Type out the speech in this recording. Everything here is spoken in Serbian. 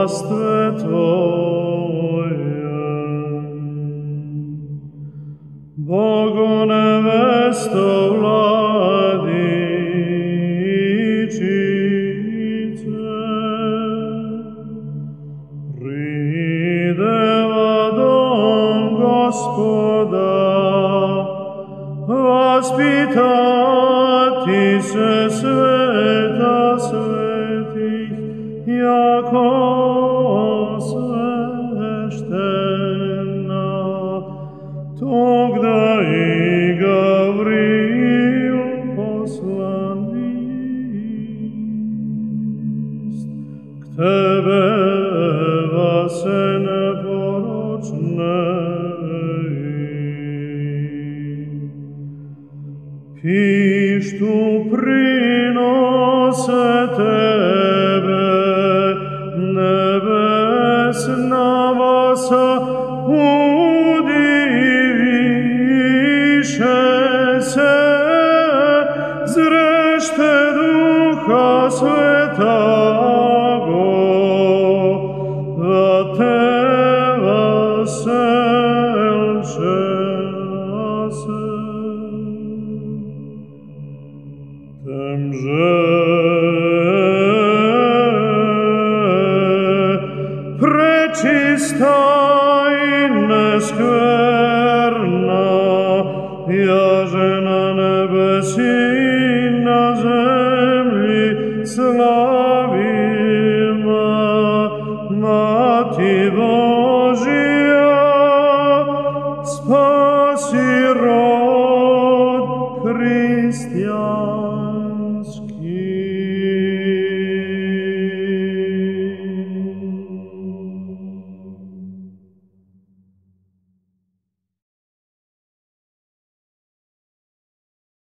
Царстве Твое. Богу невесто владичице, придeva дом Господа, воспитати се света светих, яко свещена, тогда и Гавриил послан лист к Тебе, васе непорочней. Пишту приносе Тебе, небесна васа, удивише се, зрещи Духа Святаго, да Те веселчасе. Темже пречиста и нескверна, яже на небеси и на земли славима, Мати Божия, спаси род християнин.